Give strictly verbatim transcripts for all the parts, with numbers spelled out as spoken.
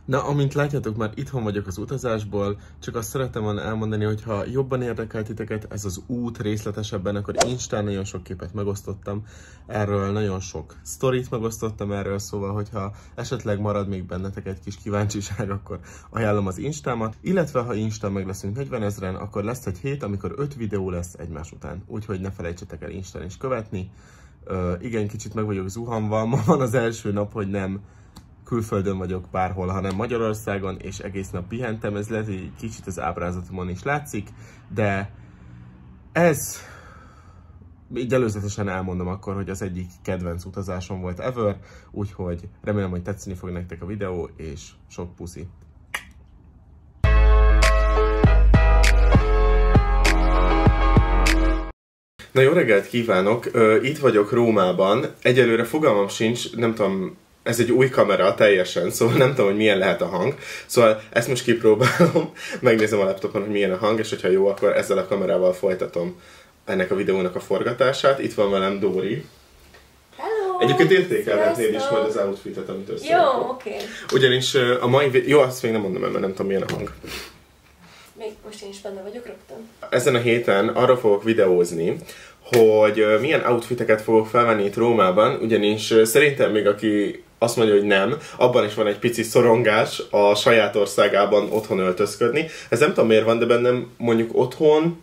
Na, amint látjátok, már itthon vagyok az utazásból, csak azt szeretem volna elmondani, hogy ha jobban érdekel titeket ez az út részletesebben, akkor Instán nagyon sok képet megosztottam erről, nagyon sok sztorit megosztottam erről, szóval, hogyha esetleg marad még bennetek egy kis kíváncsiság, akkor ajánlom az Instámat, illetve ha Instán meg leszünk negyvenezren, akkor lesz egy hét, amikor öt videó lesz egymás után, úgyhogy ne felejtsetek el Instán is követni. Ö, igen, kicsit meg vagyok zuhanva, ma van az első nap, hogy nem külföldön vagyok bárhol, hanem Magyarországon, és egész nap pihentem, ez lehet, hogy egy kicsit az ábrázatomon is látszik, de ez, így előzetesen elmondom akkor, hogy az egyik kedvenc utazásom volt ever, úgyhogy remélem, hogy tetszeni fog nektek a videó, és sok puszi! Na, jó reggelt kívánok! Itt vagyok Rómában, egyelőre fogalmam sincs, nem tudom, ez egy új kamera teljesen, szóval nem tudom, hogy milyen lehet a hang. Szóval ezt most kipróbálom, megnézem a laptopon, hogy milyen a hang, és hogyha jó, akkor ezzel a kamerával folytatom ennek a videónak a forgatását. Itt van velem Dóri. Hello! Egyébként értékelhetnéd is majd az outfitet, amit összerakok. Jó, oké. Okay. Ugyanis a mai... Jó, azt még nem mondom el, mert nem tudom, milyen a hang. Még most én is benne vagyok rögtön. Ezen a héten arra fogok videózni, hogy milyen outfiteket fogok felvenni itt Rómában, ugyanis szerintem még aki azt mondja, hogy nem, abban is van egy pici szorongás a saját országában otthon öltözködni. Ez nem tudom miért van, de bennem mondjuk otthon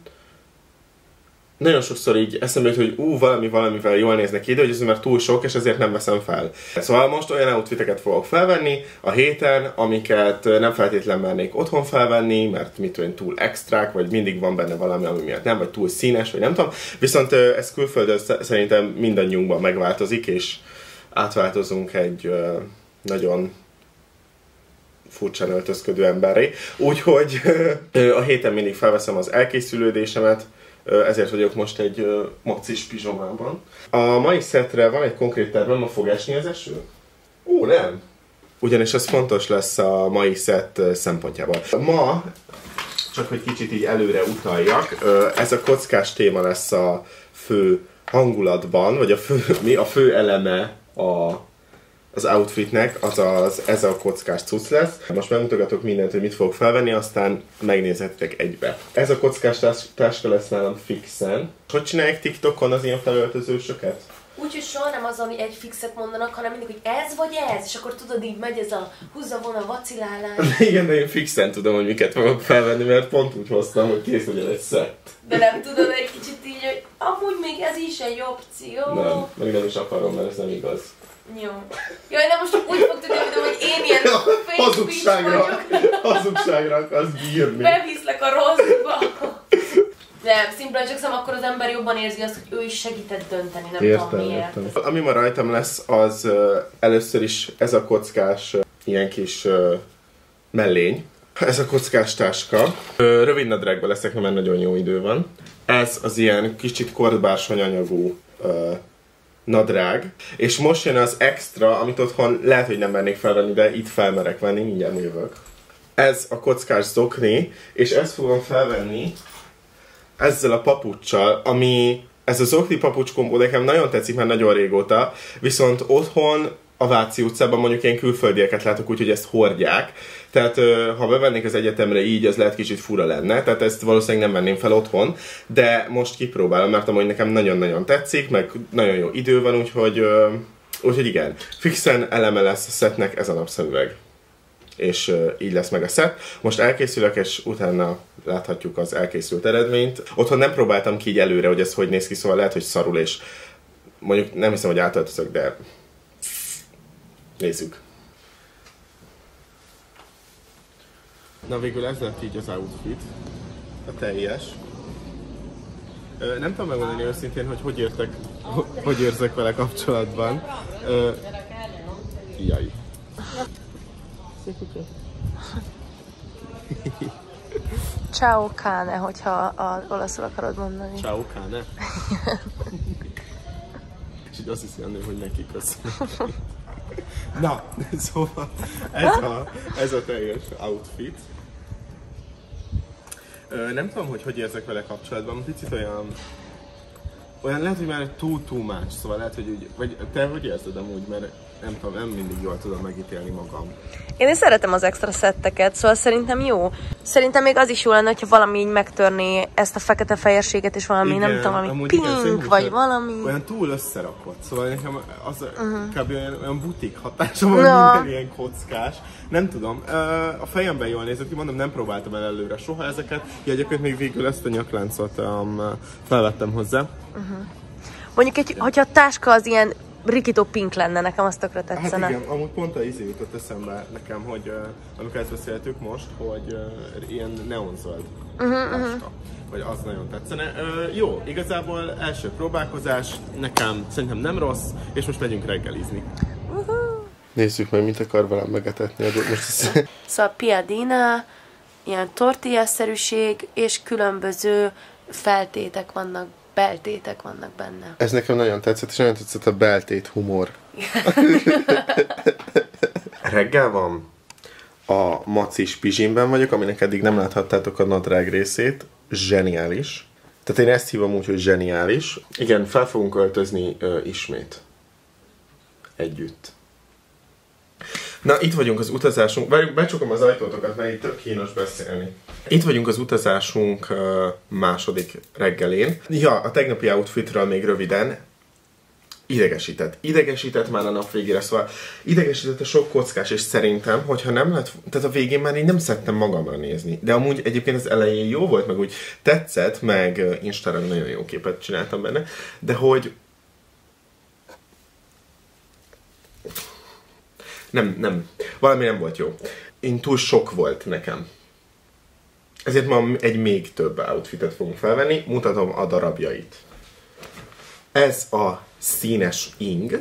nagyon sokszor így eszembe jut, hogy ú, valami valamivel jól néznek ki, de hogy ez már túl sok, és ezért nem veszem fel. Szóval most olyan outfiteket fogok felvenni a héten, amiket nem feltétlenül mernék otthon felvenni, mert mit tudom, túl extrák, vagy mindig van benne valami, ami miatt nem, vagy túl színes, vagy nem tudom. Viszont ez külföldön szerintem mindannyiunkban megváltozik, és átváltozunk egy nagyon furcsán öltözködő emberré. Úgyhogy a héten mindig felveszem az elkészülődésemet, ezért vagyok most egy mocis pizsomában. A mai szetre van egy konkrét tervem, ma fog esni az eső? Ó, nem! Ugyanis ez fontos lesz a mai szett szempontjából. Ma, csak hogy kicsit így előre utaljak, ez a kockás téma lesz a fő hangulatban, vagy a fő, mi a fő eleme a, az outfitnek, azaz ez a kockás cucc lesz. Most megmutogatok mindent, hogy mit fogok felvenni, aztán megnézhetitek egybe. Ez a kockás tás, táska lesz nálam fixen. Hogy csinálják TikTokon az ilyen felöltözősöket? Úgyhogy soha nem az, ami egy fixet mondanak, hanem mindig, hogy ez vagy ez, és akkor tudod, így megy ez a húzza-vona vacilálás. Igen, de én fixen tudom, hogy miket fogok felvenni, mert pont úgy hoztam, hogy kész legyen egy szett. De nem tudod egy kicsit így, hogy amúgy még ez is egy opció. Nem, meg nem is akarom, mert ez nem igaz. Jó. Jaj, de most úgy fog tudni, hogy én ilyen fake bitch vagyok. Hazugságra akarsz bírni. Beviszlek a rosszba. Nem, szimplán csak szem, akkor az ember jobban érzi azt, hogy ő is segített dönteni, nem értem, tudom miért. Értem. Ami ma rajtam lesz, az uh, először is ez a kockás, uh, ilyen kis uh, mellény. Ez a kockás táska. Uh, rövid nadrágban leszek, mert nagyon jó idő van. Ez az ilyen kicsit korbársony anyagú uh, nadrág. És most jön az extra, amit otthon lehet, hogy nem mernék felvenni, de itt felmerek venni, mindjárt jövök. Ez a kockás zokni, és ezt fogom felvenni ezzel a papuccsal, ami ez a zokni papucs kombó nekem nagyon tetszik már nagyon régóta, viszont otthon a Váci utcában mondjuk ilyen külföldieket látok úgy, hogy ezt hordják. Tehát ha bevennék az egyetemre így, az lehet kicsit fura lenne, tehát ezt valószínűleg nem venném fel otthon, de most kipróbálom, mert amúgy nekem nagyon-nagyon tetszik, meg nagyon jó idő van, úgyhogy, úgyhogy igen. Fixen eleme lesz a szettnek ez a napszemüveg. És uh, így lesz meg a szett. Most elkészülök, és utána láthatjuk az elkészült eredményt. Otthon nem próbáltam ki így előre, hogy ez hogy néz ki, szóval lehet, hogy szarul, és mondjuk nem hiszem, hogy átöltözök, de nézzük. Na végül ez lett így az outfit, a teljes. Ö, nem tudom megmondani őszintén, hogy hogy értek, hogy érzek vele kapcsolatban. Ö, jaj. Ciao cane, hogyha a olaszul akarod mondani. Ciao cane? És így azt hiszi a nő, hogy neki köszönöm. Na, szóval ez a, ez a teljes outfit. Ö, nem tudom, hogy hogy érzek vele kapcsolatban, picit olyan... Olyan lehet, hogy már too, too much, szóval lehet, hogy úgy... Vagy te hogy érzed amúgy, mert nem tudom, nem mindig jól tudom megítélni magam. Én is szeretem az extra szetteket, szóval szerintem jó. Szerintem még az is jó lenne, hogyha valami így megtörné ezt a fekete-fehérséget, és valami, igen, nem tudom, valami pink, igen, vagy valami... Olyan túl összerakott, szóval nekem az uh-huh. kb. olyan, olyan butik hatása van, no. minden ilyen kockás. Nem tudom, a fejemben jól nézett ki, mondom, nem próbáltam el előre soha ezeket. Ja, egyébként még végül ezt a nyakláncot um, felvettem hozzá. Uh-huh. Mondjuk, egy, hogyha a táska az ilyen rikító pink lenne, nekem azt tökre tetszene. Hát igen, amúgy pont a izé jutott eszembe nekem, hogy uh, amikor ezt beszéltük most, hogy uh, ilyen neonzöld uh-huh, uh-huh. vagy az nagyon tetszene. Uh, jó, igazából első próbálkozás, nekem szerintem nem rossz, és most megyünk reggelizni. Uh-huh. Nézzük meg, mit akar velem megetetni. Most szóval piadina, ilyen tortillaszerűség, és különböző feltétek vannak, beltétek vannak benne. Ez nekem nagyon tetszett, és nagyon tetszett a beltét humor. Reggel van. A macis pizsimben vagyok, aminek eddig nem láthattátok a nadrág részét. Zseniális. Tehát én ezt hívom úgy, hogy zseniális. Igen, fel fogunk öltözni ö, ismét. Együtt. Na, itt vagyunk az utazásunk, várjuk, becsukom az ajtótokat, mert itt tök kínos beszélni. Itt vagyunk az utazásunk uh, második reggelén. Ja, a tegnapi outfitről még röviden. Idegesített. Idegesített már a nap végére, szóval idegesített a sok kockás, és szerintem, hogyha nem lett, tehát a végén már én nem szerettem magamra nézni. De amúgy egyébként az elején jó volt, meg úgy tetszett, meg uh, Instára nagyon jó képet csináltam benne, de hogy Nem, nem. Valami nem volt jó. Én túl sok volt nekem. Ezért ma egy még több outfitet fogunk felvenni. Mutatom a darabjait. Ez a színes ing.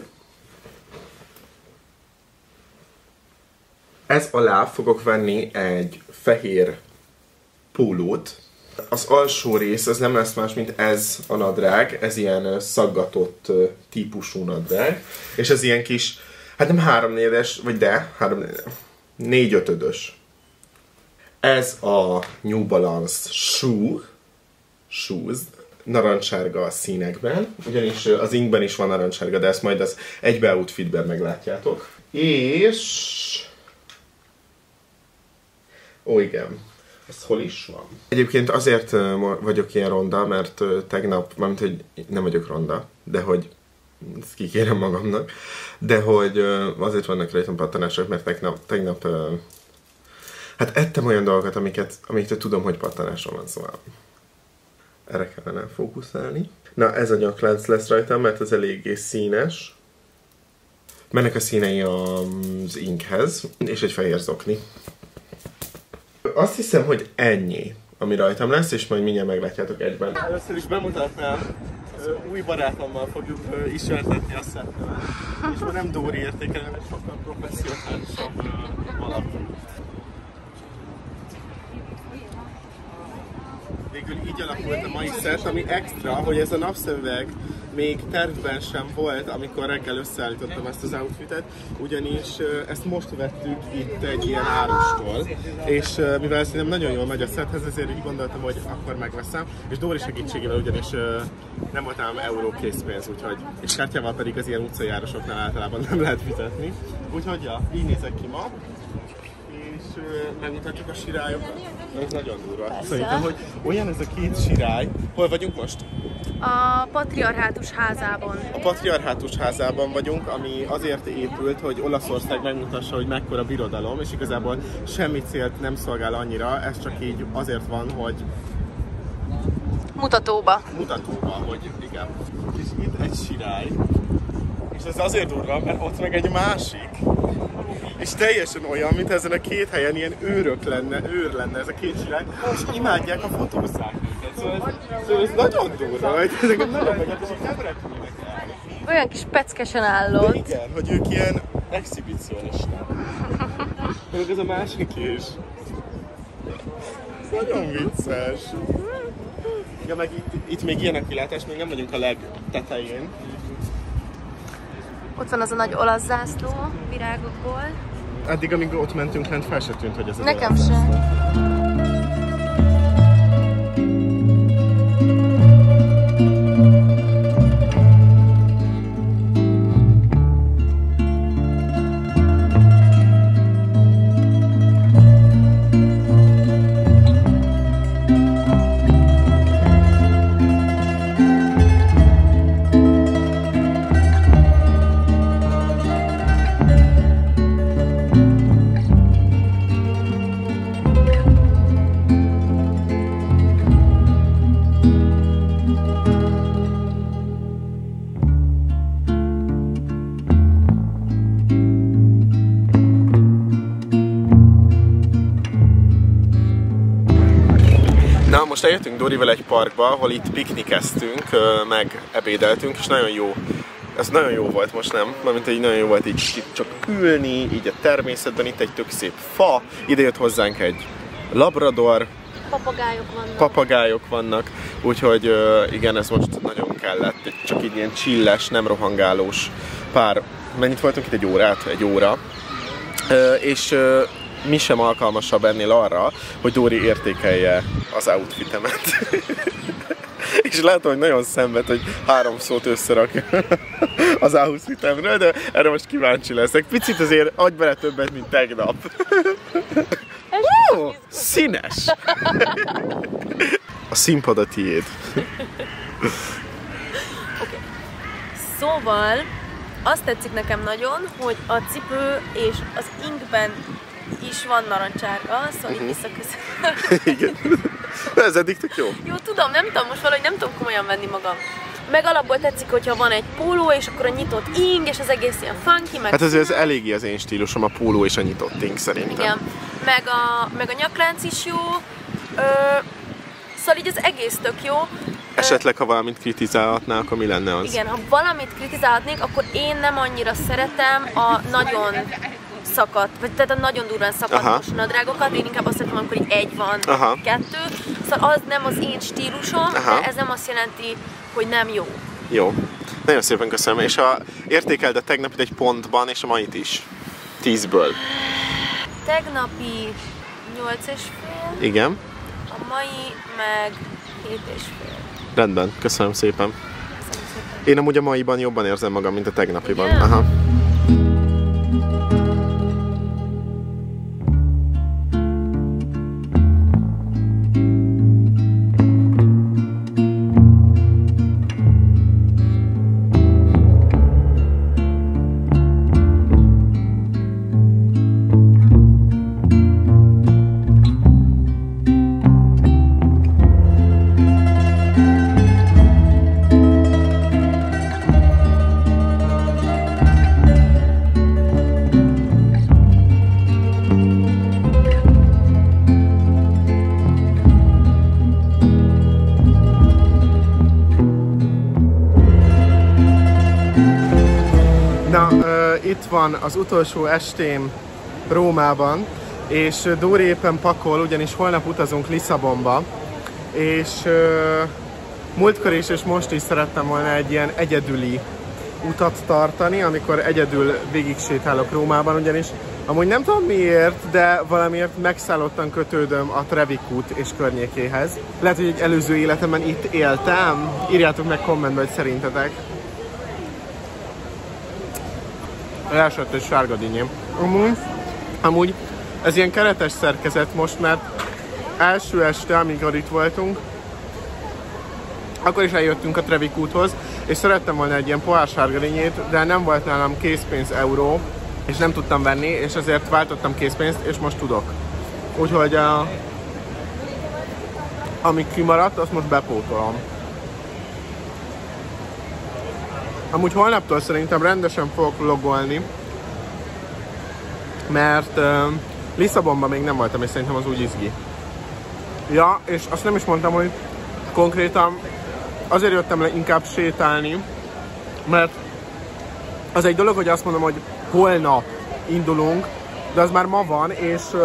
Ez alá fogok venni egy fehér pólót. Az alsó rész az nem lesz más, mint ez a nadrág. Ez ilyen szaggatott típusú nadrág. És ez ilyen kis, hát nem háromnégyes, vagy de, három, négy ötödös. Ez a New Balance shoe, shoes, narancssárga színekben, ugyanis az inkben is van narancssárga, de ezt majd az egybe outfitben meglátjátok. És... Ó, igen. Ez hol is van? Egyébként azért vagyok ilyen ronda, mert tegnap, mármint, hogy nem vagyok ronda, de hogy ezt kikérem magamnak, de hogy azért vannak rajtam pattanások, mert tegnap, tegnap hát ettem olyan dolgokat, amiket, amiket tudom, hogy pattanásom van, szóval erre kellene fókuszálni. Na, ez a nyaklánc lesz rajtam, mert ez eléggé színes. Mennek a színei az inkhez, és egy fehér zokni. Azt hiszem, hogy ennyi, ami rajtam lesz, és majd mindjárt meglátjátok egyben. Először is bemutatnám, új barátommal fogjuk ismertetni a szettemet. És már nem Dóri értékel, hanem egy sokkal professzionálisabb valaki. Végül így alakult a mai szett, ami extra, hogy ez a napszemüveg még tervben sem volt, amikor reggel összeállítottam ezt az outfitet, ugyanis ezt most vettük itt egy ilyen árustól, és mivel szerintem nagyon jól megy a szetthez, ezért így gondoltam, hogy akkor megveszem, és Dóri segítségével ugyanis nem volt nálam euró készpénz, úgyhogy, és kártyával pedig az ilyen utcajárosoknál általában nem lehet fizetni, úgyhogy ja, így nézek ki ma. És megmutatjuk a sirályokat. Ez nagyon durva. Szerintem, hogy olyan ez a két sirály. Hol vagyunk most? A Patriarhátus házában. A Patriarhátus házában vagyunk, ami azért épült, hogy Olaszország megmutassa, hogy mekkora birodalom, és igazából semmi célt nem szolgál annyira, ez csak így azért van, hogy... Mutatóba. Mutatóba, hogy igen. És itt egy sirály. És ez azért durva, mert ott meg egy másik. És teljesen olyan, mint ezen a két helyen ilyen őrök lenne, őr lenne ez a két sirály, és imádják a fotózzák őket. Szóval ez, szóval ez nagyon durva, hogy ezek nagyon megetes, hogy nem repülnek el. Olyan kis peckesen állott. De igen, hogy ők ilyen exhibicionisták. Még ez a másik is. Ez nagyon vicces. Ja, meg itt, itt még ilyen a kilátás, még nem vagyunk a legtetején. Ott van az a nagy olasz zászló virágokból. Addig, amíg ott mentünk lent, fel se tűnt, hogy ez az Nekem sem. eljöttünk Dorival egy parkba, ahol itt piknikeztünk, meg ebédeltünk, és nagyon jó. Ez nagyon jó volt most, nem? Mármint így nagyon jó volt így, így csak ülni, így a természetben, itt egy tök szép fa, ide jött hozzánk egy labrador, papagájok vannak. Papagájok vannak, úgyhogy igen, ez most nagyon kellett, csak így ilyen chilles, nem rohangálós pár, mennyit voltunk itt, egy órát, egy óra, és mi sem alkalmasabb ennél arra, hogy Dóri értékelje az outfitemet. És látom, hogy nagyon szenved, hogy három szót összerak az outfitemről, de erre most kíváncsi leszek. Picit azért adj bele többet, mint tegnap. Ó, színes! A színpad a tiéd. Okay. Szóval azt tetszik nekem nagyon, hogy a cipő és az inkben is van narancsárga, szóval uh-huh. így visszaköszön. Igen. Ez eddig tök jó. Jó, tudom, nem tudom, most valahogy nem tudom komolyan venni magam. Meg alapból tetszik, hogyha van egy póló, és akkor a nyitott ing, és az egész ilyen funky, meg... Hát azért ez eléggé az én stílusom, a póló és a nyitott ing szerintem. Igen. Meg a, meg a nyaklánc is jó. Ö, szóval így az egész tök jó. Esetleg, ha valamit kritizálhatnál, akkor mi lenne az? Igen, ha valamit kritizálhatnék, akkor én nem annyira szeretem a nagyon szakadt, vagy tehát a nagyon durván szakadt nadrágokat, én inkább azt szeretem, amikor így egy van, Aha. kettő. Szóval az nem az én stílusom, Aha. de ez nem azt jelenti, hogy nem jó. Jó. Nagyon szépen köszönöm. És ha értékeld a tegnapit egy pontban, és a mait is? Tízből. Tegnapi nyolc és fél. Igen. A mai meg hét és fél. Rendben, köszönöm szépen. Köszönöm szépen. Én amúgy a maiban jobban érzem magam, mint a tegnapiban. Ugye? Aha. Itt van az utolsó estém Rómában, és Dóri éppen pakol, ugyanis holnap utazunk Lisszabonba, és uh, múltkor is és most is szerettem volna egy ilyen egyedüli utat tartani, amikor egyedül végig sétálok Rómában, ugyanis amúgy nem tudom miért, de valamiért megszállottan kötődöm a Trevi kút és környékéhez. Lehet, hogy egy előző életemben itt éltem, írjátok meg kommentbe, hogy szerintetek. Elsőtt egy sárga dinnyém. Amúgy, amúgy ez ilyen keretes szerkezet most, mert első este, amikor itt voltunk, akkor is eljöttünk a Trevi kúthoz, és szerettem volna egy ilyen pohár sárga dinnyét, de nem volt nálam készpénz euró, és nem tudtam venni, és ezért váltottam készpénzt, és most tudok. Úgyhogy a, ami kimaradt, azt most bepótolom. Amúgy holnaptól szerintem rendesen fogok vlogolni, mert uh, Lisszabonban még nem voltam, és szerintem az úgy izgi. Ja, és azt nem is mondtam, hogy konkrétan azért jöttem le inkább sétálni, mert az egy dolog, hogy azt mondom, hogy holnap indulunk, de az már ma van, és uh,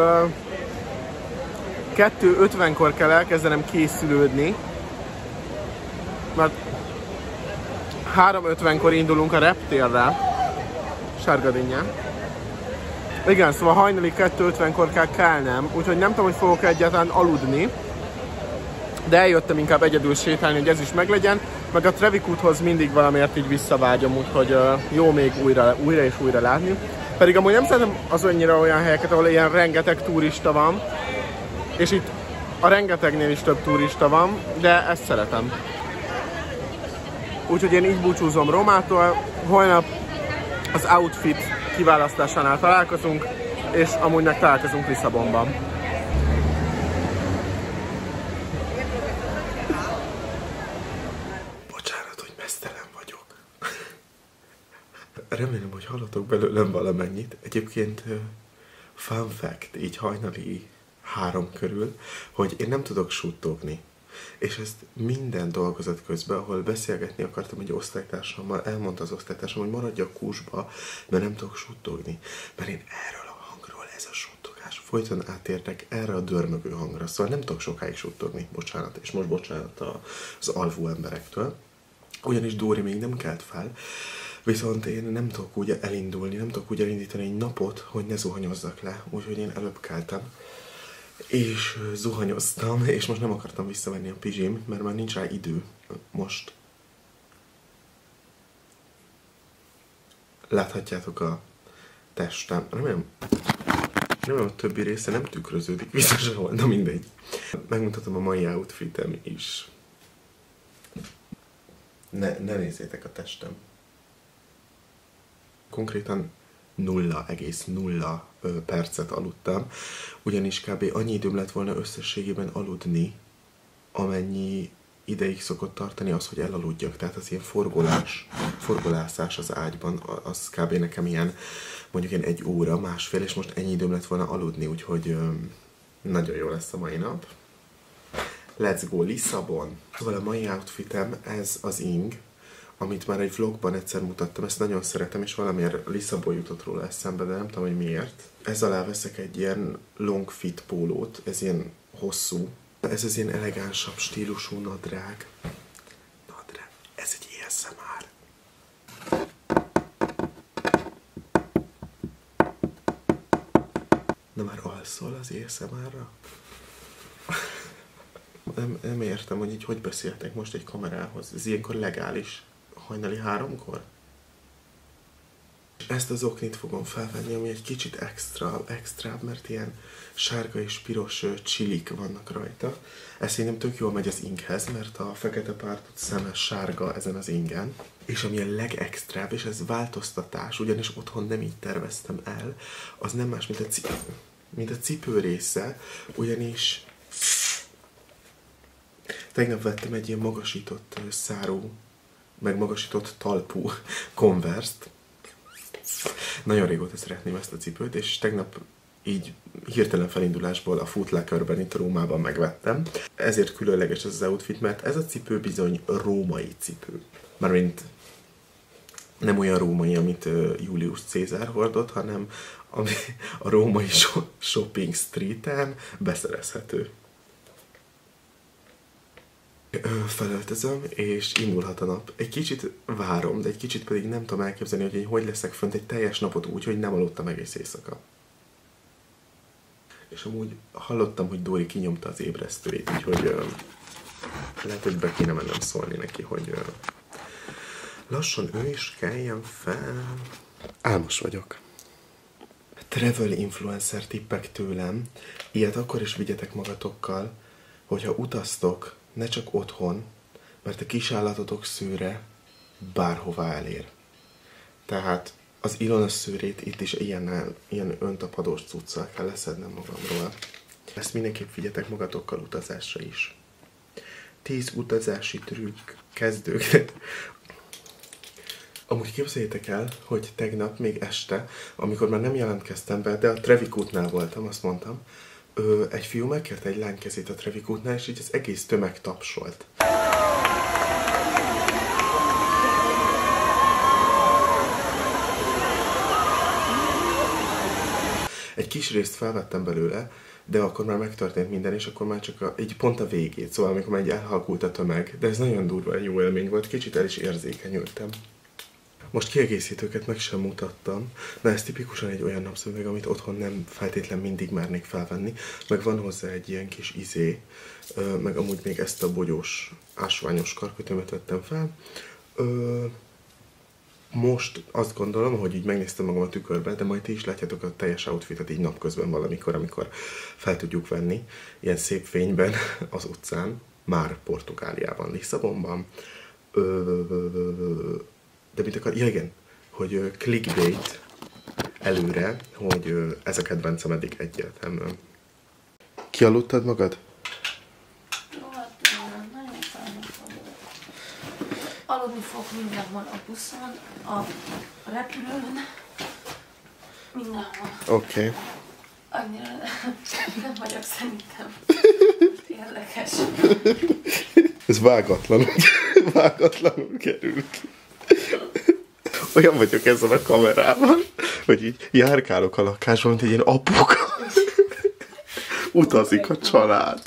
kettő ötvenkor kell elkezdenem készülődni, mert három ötvenkor indulunk a reptérre, Sárgadinnyán. Igen, szóval hajnali kettő ötvenkor kell kelnem, úgyhogy nem tudom, hogy fogok egyáltalán aludni, de eljöttem inkább egyedül sétálni, hogy ez is meglegyen, meg a Trevi kúthoz mindig valamiért így visszavágyom, úgyhogy uh, jó még újra, újra és újra látni. Pedig amúgy nem szeretem az annyira olyan helyeket, ahol ilyen rengeteg turista van, és itt a rengetegnél is több turista van, de ezt szeretem. Úgyhogy én így búcsúzom Rómától, holnap az outfit kiválasztásánál találkozunk, és amúgy meg találkozunk Lisszabonban. Bocsánat, hogy meztelen vagyok. Remélem, hogy hallotok belőlem valamennyit. Egyébként fun fact, így hajnali három körül, hogy én nem tudok suttogni. És ezt minden dolgozat közben, ahol beszélgetni akartam egy osztálytársammal, elmondta az osztálytársam, hogy maradjak kúsba, mert nem tudok suttogni. Mert én erről a hangról, ez a suttogás, folyton átérnek erre a dörmögő hangra, szóval nem tudok sokáig suttogni, bocsánat, és most bocsánat az alvó emberektől. Ugyanis Dóri még nem kelt fel, viszont én nem tudok úgy elindulni, nem tudok úgy elindítani egy napot, hogy ne zuhanyozzak le, úgyhogy én előbb keltem. És zuhanyoztam, és most nem akartam visszavenni a pizsim, mert már nincs rá idő most. Láthatjátok a testem. Remélem, remélem a többi része nem tükröződik vissza sehol, na mindegy. Megmutatom a mai outfitem is. Ne, ne nézzétek a testem. Konkrétan nulla egész nulla percet aludtam, ugyanis kb. Annyi időm lett volna összességében aludni, amennyi ideig szokott tartani az, hogy elaludjak. Tehát az ilyen forgolás, forgolászás az ágyban, az kb. Nekem ilyen mondjuk ilyen egy óra, másfél, és most ennyi időm lett volna aludni, úgyhogy nagyon jó lesz a mai nap. Let's go Lisszabon! Szóval a mai outfitem ez az ing, amit már egy vlogban egyszer mutattam, ezt nagyon szeretem, és valamiért Lisszabon jutott róla eszembe, de nem tudom, hogy miért. Ez alá veszek egy ilyen long fit pólót, ez ilyen hosszú. Ez az ilyen elegánsabb stílusú nadrág. Nadrág. Ez egy á es em er. Na már alszol az á es em er-ra? Nem, nem értem, hogy így hogy beszéltek most egy kamerához. Ez ilyenkor legális. Hajnali háromkor? Ezt az oknit fogom felvenni, ami egy kicsit extra, extrább, mert ilyen sárga és piros csilik vannak rajta. Ez szerintem tök jól megy az inghez, mert a fekete pártot szemes sárga ezen az ingen. És ami a legextrább, és ez változtatás, ugyanis otthon nem így terveztem el, az nem más, mint a, cipő, mint a cipő része, ugyanis tegnap vettem egy ilyen magasított szárú, meg magasított talpú Converse-t. Nagyon régóta szeretném ezt a cipőt, és tegnap így hirtelen felindulásból a Foot Lockerben itt Rómában megvettem. Ezért különleges ez az outfit, mert ez a cipő bizony római cipő. Mármint nem olyan római, amit Julius Cézár hordott, hanem ami a római shopping streeten beszerezhető. Felöltözöm, és indulhat a nap. Egy kicsit várom, de egy kicsit pedig nem tudom elképzelni, hogy én hogy leszek fönt egy teljes napot úgy, hogy nem aludtam egész éjszaka. És amúgy hallottam, hogy Dóri kinyomta az ébresztőjét, úgyhogy uh, lehet, hogy be kéne mennem szólni neki, hogy uh, lassan ő is keljen fel. Álmos vagyok. Travel influencer tippek tőlem. Ilyet akkor is vigyetek magatokkal, hogyha utaztok, ne csak otthon, mert a kisállatotok szőre bárhová elér. Tehát az Ilona szőrét itt is ilyen, ilyen öntapadós cuccal kell leszednem magamról. Ezt mindenképp vigyetek magatokkal utazásra is. tíz utazási trükk kezdőknek. Amúgy képzeljétek el, hogy tegnap még este, amikor már nem jelentkeztem be, de a Trevikútnál voltam, azt mondtam, Ö, egy fiú megkérte egy lány kezét a Trevikútnál, és így az egész tömeg tapsolt. Egy kis részt felvettem belőle, de akkor már megtörtént minden, és akkor már csak a, így pont a végét, szóval amikor már így elhalkult a tömeg. De ez nagyon durva, jó élmény volt, kicsit el is érzékenyültem. Most kiegészítőket meg sem mutattam, de ez tipikusan egy olyan napszöveg, amit otthon nem feltétlen mindig mernék felvenni, meg van hozzá egy ilyen kis izé, meg amúgy még ezt a bogyós, ásványos karkötőmet vettem fel. Most azt gondolom, hogy így megnéztem magam a tükörbe, de majd ti is látjátok a teljes outfitet így napközben valamikor, amikor fel tudjuk venni, ilyen szép fényben az utcán, már Portugáliában, Lisszabonban. De mit akar? Ja, igen, hogy clickbait előre, hogy ez a kedvencem eddig egyértelműen. Kialudtad magad? Nagyon fájnak vagyok. Aludni fogok mindenhol, a buszon, a repülőn, mindenhol. Oké. Okay. Annyira nem vagyok szerintem. érdekes. Ez vágatlanul, vágatlanul került. Olyan vagyok ezzel a kamerával, hogy így járkálok a lakásban, mint egy ilyen apuka. Utazik a család.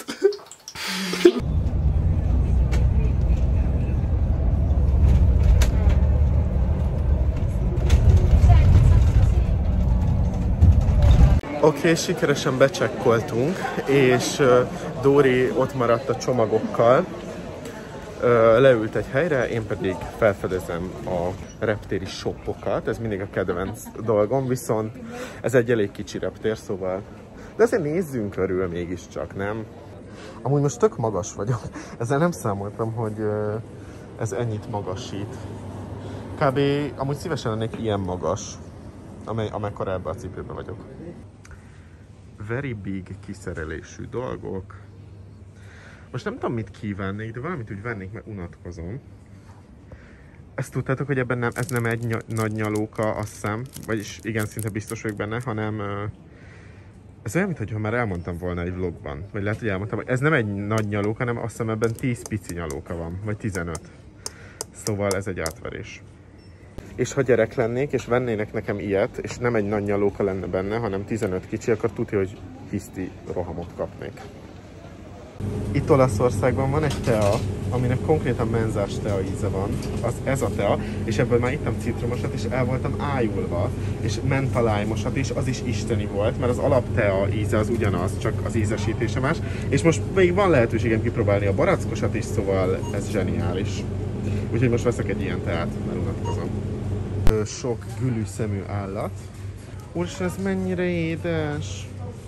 Oké, okay, sikeresen becsekkoltunk, és uh, Dóri ott maradt a csomagokkal. Uh, leült egy helyre, én pedig felfedezem a reptéri shoppokat, ez mindig a kedvenc dolgom, viszont ez egy elég kicsi reptér, szóval... De azért nézzünk körül mégiscsak, nem? Amúgy most tök magas vagyok, ezzel nem számoltam, hogy uh, ez ennyit magasít. Kb. Amúgy szívesen lennék ilyen magas, amely, amekkora ebbe a cipőbe vagyok. Very big kiszerelésű dolgok. Most nem tudom, mit kívánnék, de valamit úgy vennék, mert unatkozom. Ezt tudtátok, hogy ebben nem, ez nem egy ny nagy nyalóka, azt hiszem, vagyis igen, szinte biztos vagyok benne, hanem uh, ez olyan, mintha már elmondtam volna egy vlogban, vagy lehet, hogy elmondtam, hogy ez nem egy nagy nyalóka, hanem azt hiszem ebben tíz pici nyalóka van, vagy tizenöt. Szóval ez egy átverés. És ha gyerek lennék, és vennének nekem ilyet, és nem egy nagy nyalóka lenne benne, hanem tizenöt kicsi, akkor tudja, hogy hiszti rohamot kapnék. Itt Olaszországban van egy tea, aminek konkrétan menzás tea íze van, az ez a tea, és ebből már ittam citromosat, és el voltam ájulva, és mentalájmosat is, az is isteni volt, mert az alap tea íze az ugyanaz, csak az ízesítése más, és most még van lehetőségem kipróbálni a barackosat is, szóval ez zseniális. Úgyhogy most veszek egy ilyen teát, mert unatkozom. Sok gülűszemű állat. Úristen, ez mennyire édes!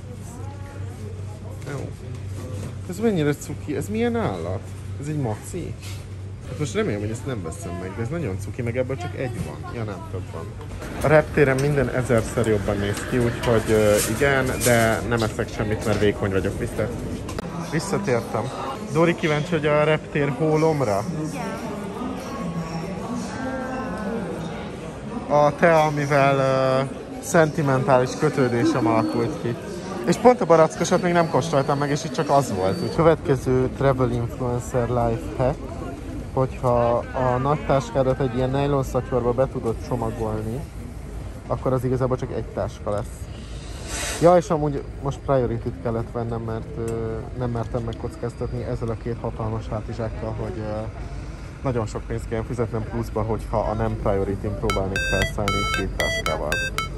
Jó. Ez mennyire cuki? Ez milyen állat? Ez egy maci? Hát most remélem, hogy ezt nem veszem meg, de ez nagyon cuki, meg ebből csak egy van. Ja, nem, több van. A reptéren minden ezerszer jobban néz ki, úgyhogy uh, igen, de nem eszek semmit, mert vékony vagyok vissza. Visszatértem. Dóri kíváncsi, hogy a reptér hólomra? Igen. A tea, amivel uh, szentimentális kötődésem alakult ki. És pont a barackosat még nem kóstoltam meg, és itt csak az volt. Úgy. Következő Travel Influencer Life Hack, hogyha a nagy táskádat egy ilyen nylon szatyorba be tudod csomagolni, akkor az igazából csak egy táska lesz. Ja, és amúgy most Priority-t kellett vennem, mert uh, nem mertem megkockáztatni ezzel a két hatalmas hátizsákkal, hogy uh, nagyon sok pénzt kell fizetnem pluszba, hogyha a nem Priority-n próbálnék felszállni két táskával.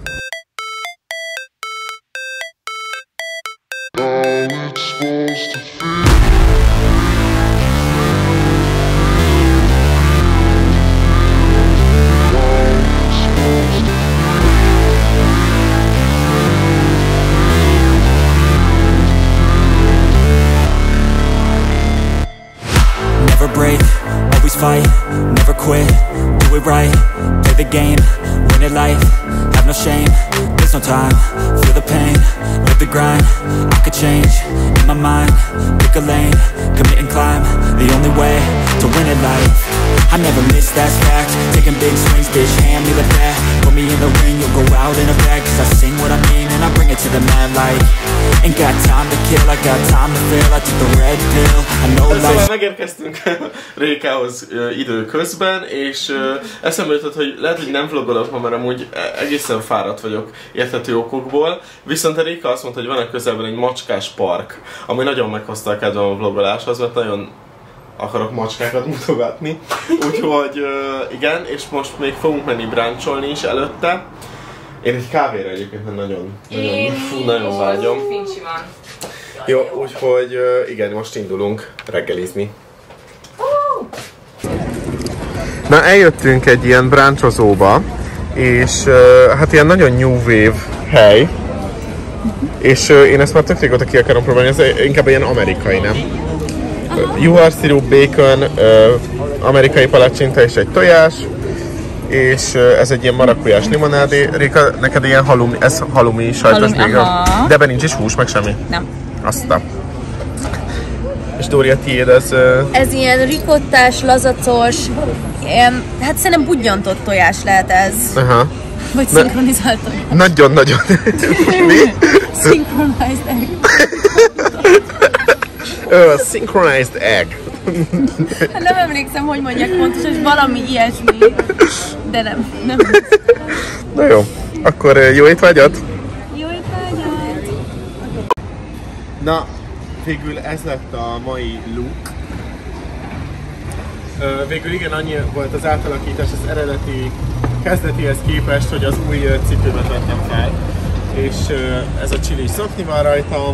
Never break, always fight, never quit, do it right, play the game, win it life, have no shame, there's no time, feel the pain, live the grind, I could change, in my mind, pick a lane, commit and climb, the only way to win it life, I never miss, that's fact, taking big swings, bitch, hand me the bat, put me in the ring, you'll go out in a bag, cause I sing what I mean and I bring it to the mad light, ain't got time to kill, I got time to feel, I took the red pill, I know life. Szóval megérkeztünk Rékához időközben, és eszembe jutott, hogy lehet, hogy nem vlogolok ma, mert amúgy egészen fáradt vagyok érthető okokból, viszont a Réka azt mondta, hogy van a közelben egy macskás park, ami nagyon meghozta a kedvem a vlogoláshoz, mert nagyon akarok macskákat mutogatni, úgyhogy igen, és most még fogunk menni bráncsolni is előtte. Én egy kávéra egyébként nagyon, nagyon, fú, nagyon vágyom. Fincsi van. Jó, úgyhogy igen, most indulunk reggelizni. Na, eljöttünk egy ilyen bráncsozóba, és hát ilyen nagyon new wave hely, és én ezt már tök régóta ki akarom próbálni, ez inkább ilyen amerikai, nem? Juharszirup, bacon, amerikai palacsinta és egy tojás, és ez egy ilyen marakujás limonádé. Réka, neked ilyen halumi, ez halumi sajtos még, de ebben nincs is hús, meg semmi? Nem. Aztán. És Dóri, a tiéd ez... Uh... Ez ilyen ricottás, lazacos, ilyen, hát szerintem budjantott tojás lehet ez. Aha. Vagy szinkronizált tojás. Nagyon-nagyon. Mi? Synchronized egg. Uh, synchronized egg. Nem emlékszem, hogy mondják pontosan, és valami ilyesmi. De nem, nem. Na jó, akkor jó étvágyat! Jó étvágyat! Na, végül ez lett a mai look. Uh, végül igen, annyi volt az átalakítás az eredeti kezdetihez képest, hogy az új uh, cipőmet vettem fel. És uh, ez a chili szokni van rajtam.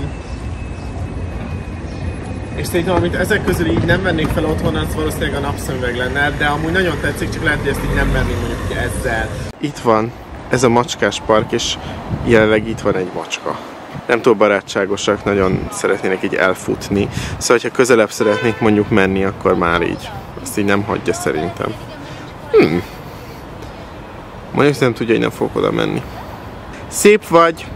És szerintem, amit ezek közül így nem vennék fel otthon, az valószínűleg a napszemüveg lenne, de amúgy nagyon tetszik, csak lehet, hogy ezt így nem venném mondjuk ezzel. Itt van ez a macskás park, és jelenleg itt van egy macska. Nem túl barátságosak, nagyon szeretnének így elfutni. Szóval, ha közelebb szeretnék mondjuk menni, akkor már így. Azt így nem hagyja szerintem. Hmm. Mondjuk nem tudja, hogy nem fogok oda menni. Szép vagy!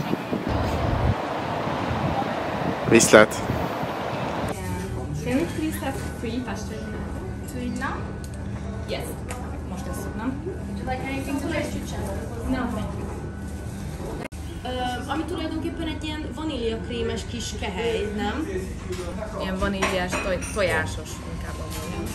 Viszlát! Can we please have three pastries to eat now? Yes. Most tesszük, nem? Would you like anything to taste? No, thank you. Uh, ami tulajdonképpen egy ilyen vaníliakrémes kis kehely, nem? Ilyen vaníliás, toj, tojásos inkább amúgy.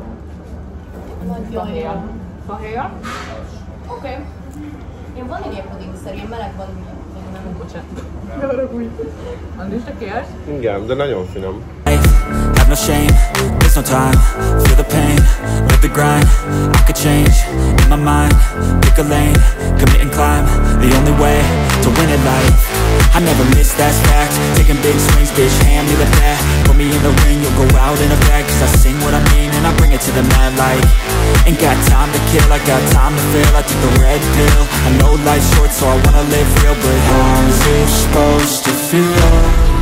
Fahéja. Fahéja? Oké. Okay. Ilyen vaníliapudingszerű, ilyen meleg vanília. Nem, bocsánat. Ne haragudj. Andris, te kérsz? Igen, de nagyon finom. Have no shame, there's no time. Feel the pain, live the grind. I could change, in my mind. Pick a lane, commit and climb. The only way to win at life. I never miss, that's fact. Taking big swings, bitch, hand me the bat. Put me in the ring, you'll go out in a bag. Cause I sing what I mean and I bring it to the mad light. Ain't got time to kill, I got time to feel. I took the red pill. I know life's short, so I wanna live real. But how's it supposed to feel?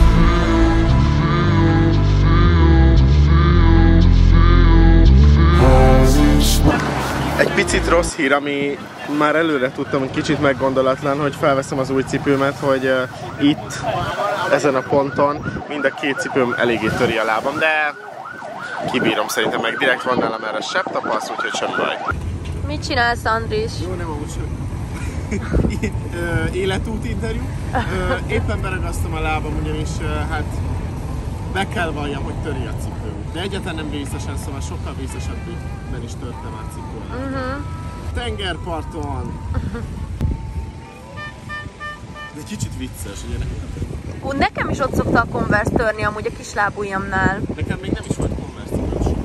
Egy picit rossz hír, ami már előre tudtam, hogy kicsit meggondolatlan, hogy felveszem az új cipőmet, hogy uh, itt, ezen a ponton mind a két cipőm eléggé töri a lábam, de kibírom szerintem, meg direkt van nálam erre sebb tapaszt, úgyhogy sem baj. Mit csinálsz, Andris? Jó, nem amúgy sem. Életút interjú. Éppen beragasztom a lábam, ugyanis hát be kell valljam, hogy töri a cipő. De egyáltalán nem vészesen, szóval sokkal vészesebben is törtem a cipőt. Uh-huh. Tengerparton! De kicsit vicces, ugye nekem? Ú, nekem is ott szokta a Converse törni amúgy a kislábujjamnál. Nekem még nem is volt Converse cipős.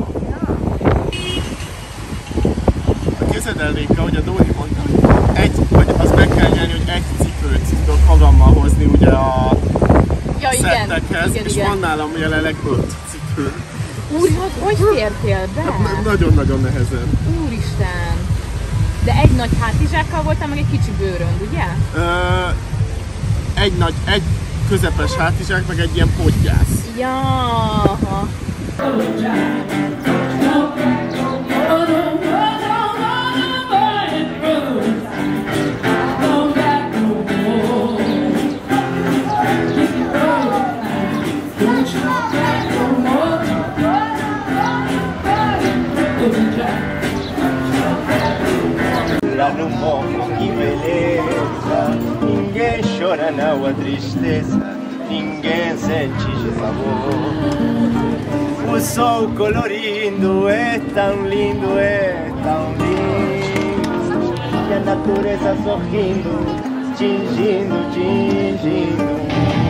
A kezed el, Réka, hogy a Dóri mondta, hogy egy, vagy az meg kell nyerni, hogy egy cipőt tudok magammal hozni ugye a ja, szettekhez, igen, és igen. van nálam jelenleg öt cipő. Úr, hogy fértél be? Nagyon-nagyon nehezen. Úristen! De egy nagy hátizsákkal voltál, meg egy kicsi bőrönd, ugye? Ö, egy nagy, egy közepes hátizsák, meg egy ilyen podgyász. Ja. Un poco que beleza, ninguém chora não a tristeza, ninguém sente sabor. O sol colorindo é tão lindo, é tão lindo, e a natureza sorrindo, tingindo, tingindo.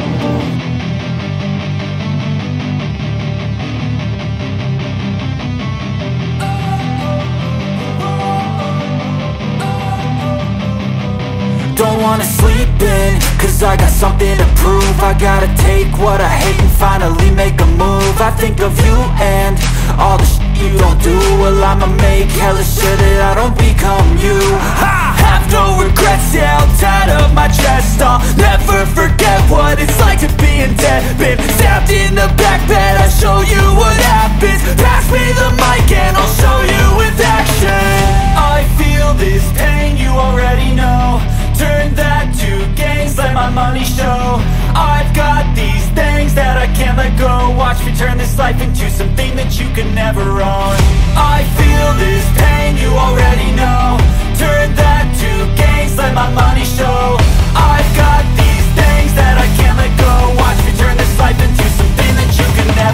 Don't wanna sleep in, cause I got something to prove. I gotta take what I hate and finally make a move. I think of you and all the shit you don't do. Well, I'ma make hella sure that I don't become you. I have no regrets, yeah, I'll tie up my chest. I'll never forget what it's like to be in debt. Been stabbed in the back bed, I'll show you what happens. Pass me the mic and I'll show you with action. I feel this pain, you already know. Turn that to gains, let my money show. I've got these things that I can't let go. Watch me turn this life into something that you can never own. I feel this pain, you already know. Turn that to gains, let my money show. I've got these things that I can't let go. Watch me turn this life into something that you can never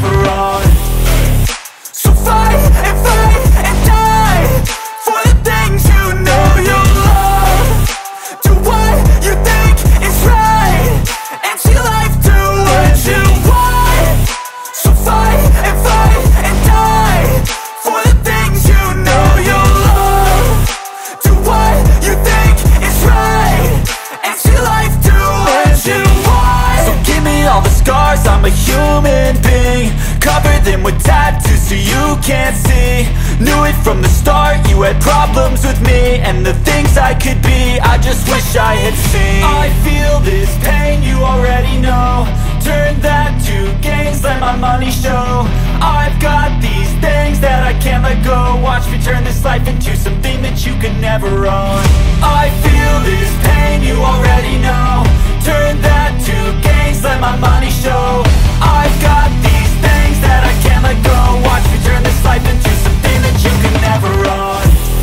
scars, I'm a human being. Cover them with tattoos so you can't see. Knew it from the start, you had problems with me and the things I could be, I just wish I had seen. I feel this pain, you already know. Turn that to gains, let my money show. I've got these things that I can't let go. Watch me turn this life into something that you can never own. I feel this pain, you already know. Turn that to gains, let my money show. I've got these things that I can't let go. Watch me turn this life into something that you can never own.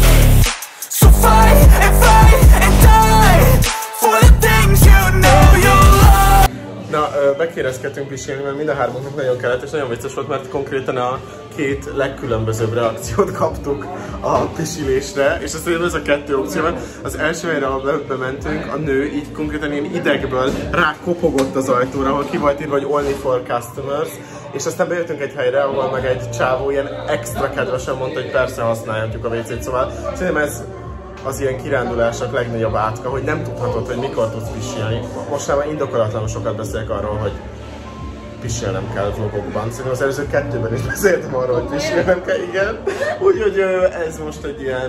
So fight and fight and die for the things you know you love. Na, bekérezkedtünk pisilni, mert mind a hármunknak nagyon kellett, és nagyon vicces volt, mert konkrétan a két legkülönbözőbb reakciót kaptuk a pisilésre, és azt ez a kettő opció van. Az első helyre, ahol bementünk, a nő így konkrétan ilyen idegből rákopogott az ajtóra, ahol ki volt írva, hogy only for customers, és aztán bejöttünk egy helyre, ahol meg egy csávó ilyen extra kedvesen mondta, hogy persze használhatjuk a vécét, szóval szerintem ez az ilyen kirándulások legnagyobb átka, hogy nem tudhatod, hogy mikor tudsz pisilni. Most már indokolatlanul sokat beszélek arról, hogy pisilnem kell vlogokban. Szerintem az előző kettőben is beszéltem arról, hogy pisilnem kell, igen. Úgyhogy ez most egy ilyen,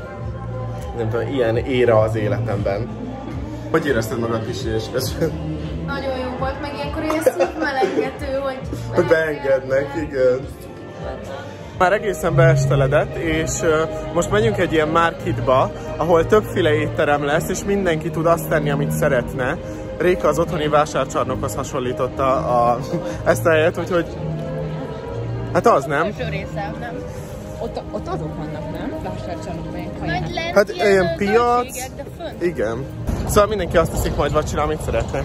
nem tudom, ilyen éra az életemben. Hogy érezted magad pisilés közben? Nagyon jó volt, meg ilyenkor ilyen szívmelengető, hogy... Hogy beengednek, igen. Már egészen beesteledett, és uh, most megyünk egy ilyen marketba, ahol többféle étterem lesz, és mindenki tud azt tenni, amit szeretne. Réka az otthoni vásárcsarnokhoz hasonlította a, ezt a helyet, úgyhogy... Hát az nem? Első része, nem? Ott, ott azok vannak, nem? Vásárcsarnokban ilyen kaják. Nagy lent Hát ilyen piac... de fönt. Igen. Szóval mindenki azt hiszik majd vacsinál, amit szeretne.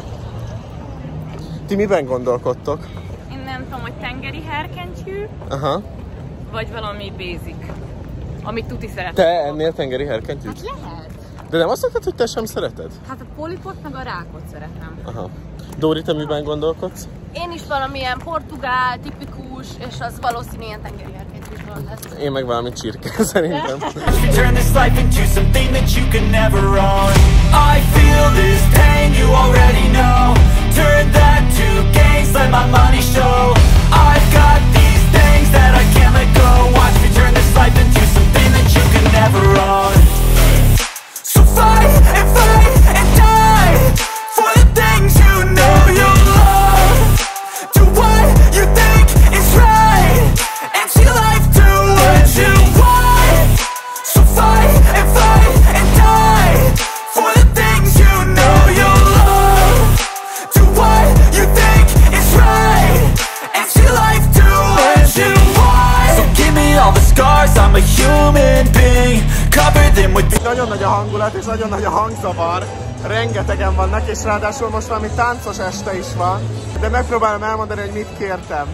Ti miben gondolkodtok? Én nem tudom, hogy tengeri herkentyű, Aha. vagy valami basic, amit tuti szeretem. Te ennél tengeri herkentyűt? Hát lehet. De nem azt mondtad, hogy te sem szereted? Hát a polipot meg a rákot szeretem. Aha. Dóri, te miben gondolkodsz? Én is valamilyen portugál, tipikus, és az valószínűleg ilyen tengeri herkentyűsből lesz. Én meg valami csirke, szerintem. Turn this life into something that you can never own. I feel this pain, you already know. Turn that to gains, let my money show. I've got these things that I can't let go. Watch me turn this life into something that you can never own. So fight and fight and die for the things you know you love. Do what you think is right and see life do what you want. So fight and fight and die for the things you know you love. Do what you think is right and see life do what you want. So give me all the scars, I'm a human being. Cover them with... Nagyon nagy a hangulat és nagyon nagy a hangzavar. Rengetegen vannak, és ráadásul most valami táncos este is van. De megpróbálom elmondani, hogy mit kértem.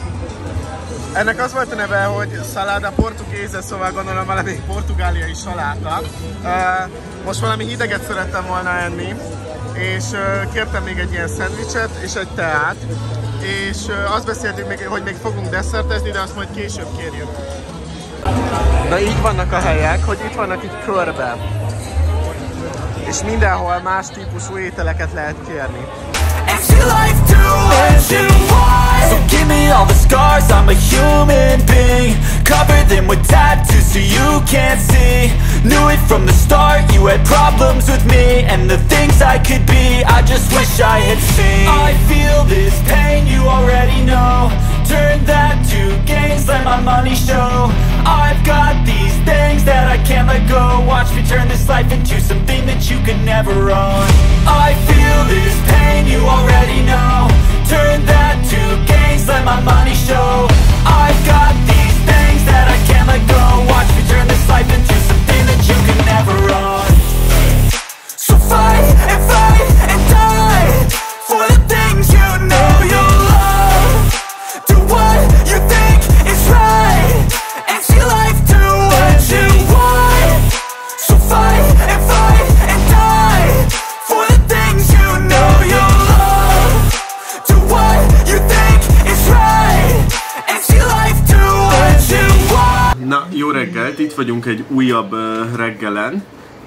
Ennek az volt a neve, hogy salada portuguesa, szóval gondolom valami portugáliai saláta. Most valami hideget szerettem volna enni, és kértem még egy ilyen szendvicset és egy teát. És azt beszéltük még, hogy még fogunk desszertezni, de azt majd később kérjük. Na így vannak a helyek, hogy itt vannak így körbe. És mindenhol más típusú ételeket lehet kérni. And see life do what you want. So give me all the scars, I'm a human being. Cover them with tattoos so you can't see. Knew it from the start, you had problems with me and the things I could be, I just wish I had seen. I feel this pain, you already know. Turn that to gains, let my money show. I've got these things that I can't let go. Watch me turn this life into something that you can never own. I feel this pain, you already know. Turn that to gains, let my money show. I've got these things that I can't let go. Watch me turn this life into something that you can never own. So fight and fight and die for the things you know you love. Do what you think is right and see life do what you want. So fight and fight and die for the things you know you love. Do what you think is right and see life do what you want. Na, jó reggelt, itt vagyunk egy újabb uh, reggelen,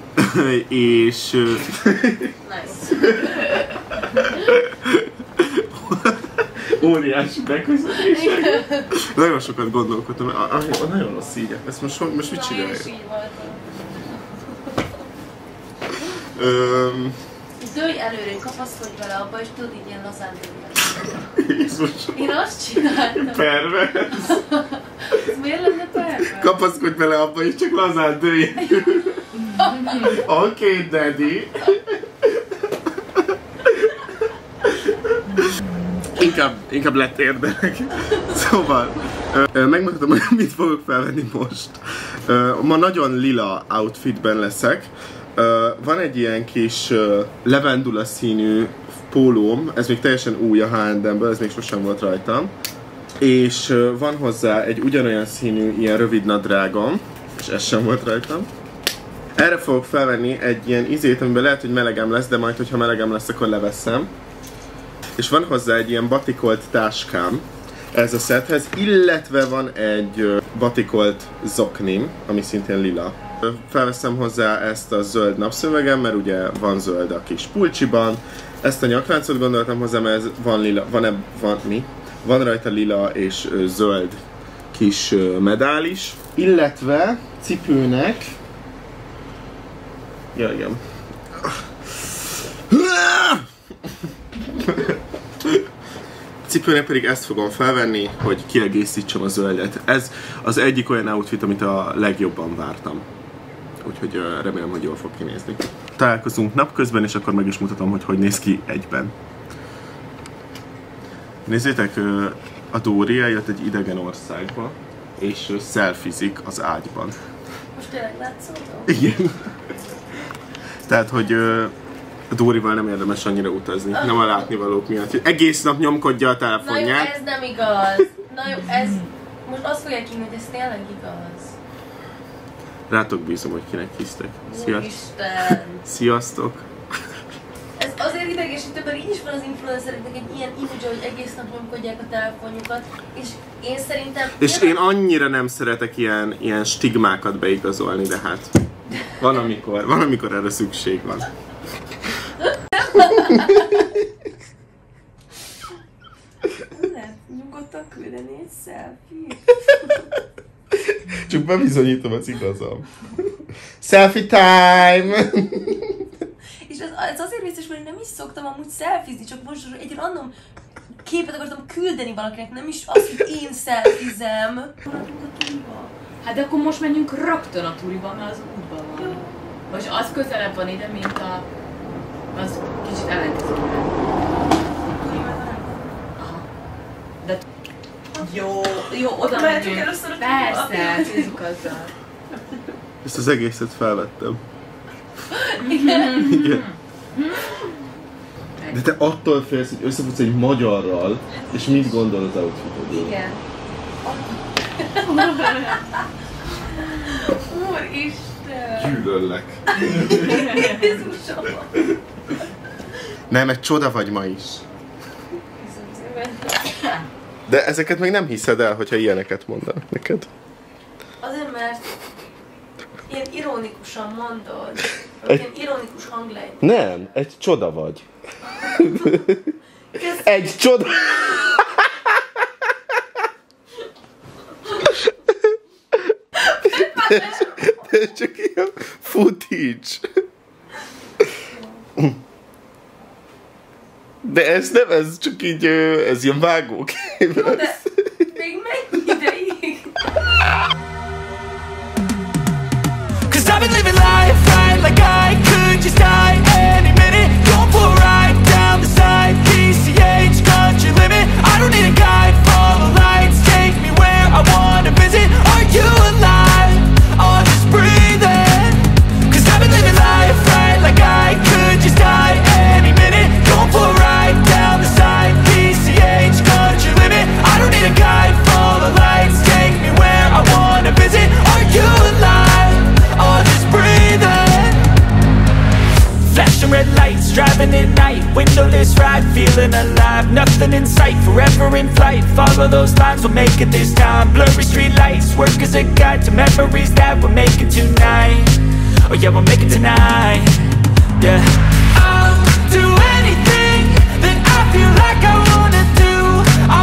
és... Uh, Óriási megközelítések. Nagyon sokat gondolkodtam, a, a, a nagyon rossz így. Ezt most, most mit csinálja? Öm... Dőj előre, kapaszkodj vele abba, és tudod így ilyen lazán dőjjel. Én azt csináltam. Pervers. Ez miért lenne pervers? Kapaszkodj vele abba, és csak lazán dőjjel. Oké, okay, daddy. Inkább, inkább letérdelek. Szóval, megmutatom, hogy mit fogok felvenni most. Ma nagyon lila outfitben leszek. Van egy ilyen kis levendula színű pólóm, ez még teljesen új a há és em-ből, ez még sosem volt rajtam. És van hozzá egy ugyanolyan színű ilyen rövid nadrágom, és ez sem volt rajtam. Erre fogok felvenni egy ilyen izét, amiben lehet, hogy melegem lesz, de majd, hogyha melegem lesz, akkor leveszem. És van hozzá egy ilyen batikolt táskám ez a szethez, illetve van egy batikolt zoknim, ami szintén lila. Felveszem hozzá ezt a zöld napszövegem, mert ugye van zöld a kis pulcsiban. Ezt a nyakláncot gondoltam hozzá, mert ez van lila, van-e, van mi? Van rajta lila és zöld kis medál is. Illetve cipőnek... Ja, igen. Cipőnek pedig ezt fogom felvenni, hogy kiegészítsem a zöldet. Ez az egyik olyan outfit, amit a legjobban vártam. Úgyhogy uh, remélem, hogy jól fog kinézni. Találkozunk napközben, és akkor meg is mutatom, hogy hogy néz ki egyben. Nézzétek, uh, a Dóri eljött egy idegen országba, és uh, selfizik az ágyban. Most tényleg látszódom? Igen. Tehát, hogy uh, a Dórival nem érdemes annyira utazni, nem a látnivalók miatt. Egész nap nyomkodja a telefonját. Na jó, ez nem igaz. Na jó, ez... Most azt fogják hinni, hogy ez tényleg igaz. Rátok bízom, hogy kinek hisztek. Úristen! Sziasztok! Ez azért idegesítő, mert így is van az influencereknek egy ilyen image, hogy egész nap nyomkodják a telefonjukat, és én szerintem... És én annyira nem szeretek ilyen, ilyen stigmákat beigazolni, de hát... Van amikor, van amikor erre szükség van. Lehet nyugodtan küldeni egy selfie. Csak bebizonyítom, az igazam. Selfie time! És ez, ez azért vicces, mert én nem is szoktam amúgy selfizni, csak most egy random képet akartam küldeni valakinek, nem is azt, hogy én selfizem. Maradunk a túliba. Hát de akkor most menjünk rögtön a túliba, mert az útban van. Jó. Vagy az közelebb van ide, mint a... Az kicsit ellenkezik. Aha. De... Jó, jó, oda megyünk. Persze, nézzük azzal. Ezt az egészet felvettem. Igen. Igen. De te attól félsz, hogy összefutsz egy magyarral, és mit gondol az outfitodról? Igen. Úristen! Gyűlöllek. Jézusom! Nem, egy csoda vagy ma is. De ezeket még nem hiszed el, hogyha ilyeneket mondanak neked. Azért, mert ilyen ironikusan mondod. Egy... Ilyen ironikus hanglej. Nem, egy csoda vagy. Egy csoda... Ez csak ilyen footage. De ez nem, ez csak így, ez ilyen vágókép. Jó, de még mennyi ideig? Cause I've been living life right like I could just die any minute. Going for a ride down the side, P C H country limit. I don't need a guide, follow lights, take me where I wanna visit. Are you alive? Or just breathing? Cause I've been living life right like I could just die any minute. Going for a ride down the side, P C H country limit. I don't need a guide, follow lights, take me where I wanna visit. Are you alive? Or just breathing? Flashing red lights, driving at night, windowless ride, feeling alive. Nothing in sight, forever in flight. Follow those lines, we'll make it this time. Blurry street lights, work as a guide to memories that we're making tonight. Oh yeah, we'll make it tonight. Yeah. I'll do anything that I feel like I wanna do.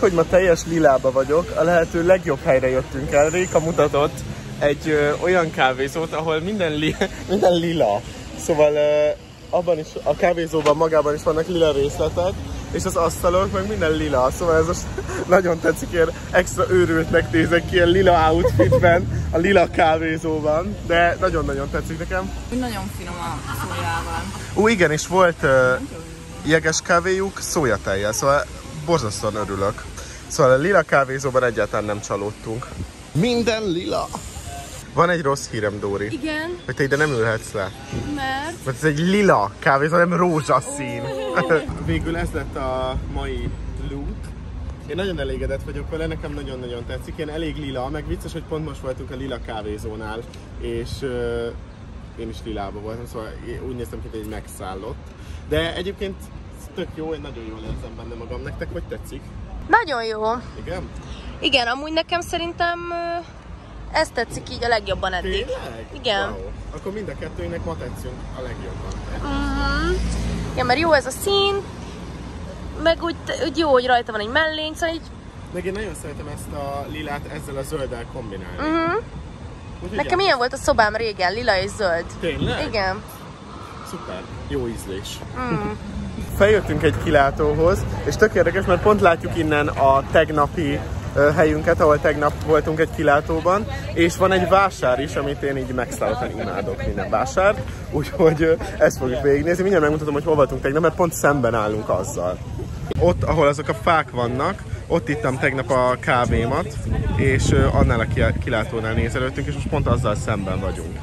hogy ma teljes lilába vagyok, a lehető legjobb helyre jöttünk el. Réka mutatott egy ö, olyan kávézót, ahol minden, li, minden lila. Szóval ö, abban is, a kávézóban magában is vannak lila részletek, és az asztalok meg minden lila. Szóval ez most nagyon tetszik, ilyen extra őrültnek nézek ki, ilyen lila outfitben, a lila kávézóban, de nagyon-nagyon tetszik nekem. Nagyon finom a szójával. Ó, igen, és volt uh, jeges kávéjuk szójatejjel, szóval borzasztóan örülök. Szóval a lila kávézóban egyáltalán nem csalódtunk. Minden lila! Van egy rossz hírem, Dóri. Igen. Hogy te ide nem ülhetsz le. Mert? Mert ez egy lila kávézó, nem rózsaszín. Oh. Végül ez lett a mai look. Én nagyon elégedett vagyok vele, nekem nagyon-nagyon tetszik. Ilyen elég lila, meg vicces, hogy pont most voltunk a lila kávézónál, és uh, én is lilába voltam, szóval úgy néztem ki, hogy egy megszállott. De egyébként tök jó, én nagyon jól érzem benne magam. Nektek hogy tetszik? Nagyon jó. Igen? Igen, amúgy nekem szerintem ez tetszik így a legjobban eddig. Tényleg? Igen. Wow. Akkor mind a kettőnek ma tetszünk a legjobban. Uh-huh. Igen, mert jó ez a szín, meg úgy, úgy jó, hogy rajta van egy mellény, szóval így... Meg én nagyon szeretem ezt a lilát ezzel a zölddel kombinálni. Uh-huh. Nekem ilyen volt a szobám régen, lila és zöld. Tényleg? Igen. Szuper, jó ízlés. Mm. Feljöttünk egy kilátóhoz, és tök érdekes, mert pont látjuk innen a tegnapi uh, helyünket, ahol tegnap voltunk egy kilátóban, és van egy vásár is, amit én így megszállottan imádok, minden vásárt, úgyhogy uh, ezt fogjuk végignézni. Mindjárt megmutatom, hogy hol voltunk tegnap, mert pont szemben állunk azzal. Ott, ahol azok a fák vannak, ott ittam tegnap a kávémat, és uh, annál a kilátónál nézelődtünk, és most pont azzal szemben vagyunk.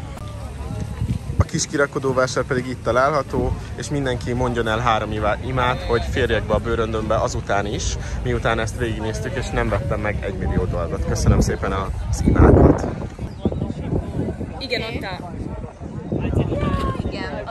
A kis kirakodóvásár pedig itt található, és mindenki mondjon el három imát, hogy férjek be a bőröndömbe azután is, miután ezt végignéztük, és nem vettem meg egy millió dolgot. Köszönöm szépen az imákat. Igen, ott a... Igen,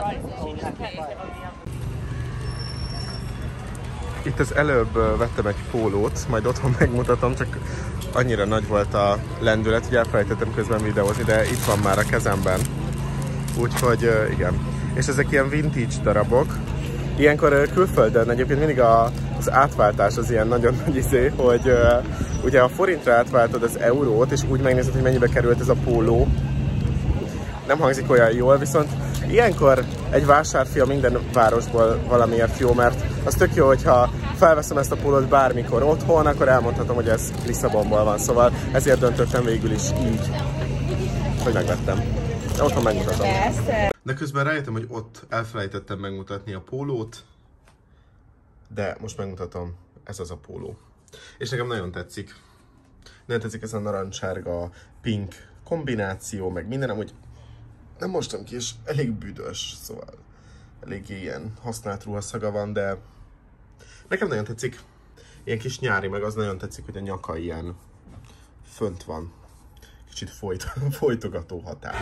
Itt az előbb vettem egy pólót, majd otthon megmutatom, csak annyira nagy volt a lendület, hogy elfelejtettem közben videózni, de itt van már a kezemben. Úgyhogy igen. És ezek ilyen vintage darabok. Ilyenkor külföldön egyébként mindig a, az átváltás az ilyen nagyon nagy izé, hogy uh, ugye a forintra átváltod az eurót, és úgy megnézed, hogy mennyibe került ez a póló. Nem hangzik olyan jól, viszont ilyenkor egy vásárfia minden városból valamiért jó, mert az tök jó, hogyha felveszem ezt a pólót bármikor otthon, akkor elmondhatom, hogy ez Lisszabonból van, szóval ezért döntöttem végül is így, hogy megvettem. Otthon megmutatom. De közben rájöttem, hogy ott elfelejtettem megmutatni a pólót, de most megmutatom, ez az a póló. És nekem nagyon tetszik. Nagyon tetszik ez a narancssárga, pink kombináció, meg minden, amúgy nem mostam ki, és elég büdös, szóval elég ilyen használt ruhaszaga van, de nekem nagyon tetszik. Ilyen kis nyári, meg az nagyon tetszik, hogy a nyaka ilyen fönt van. Kicsit folyt, folytogató hatás.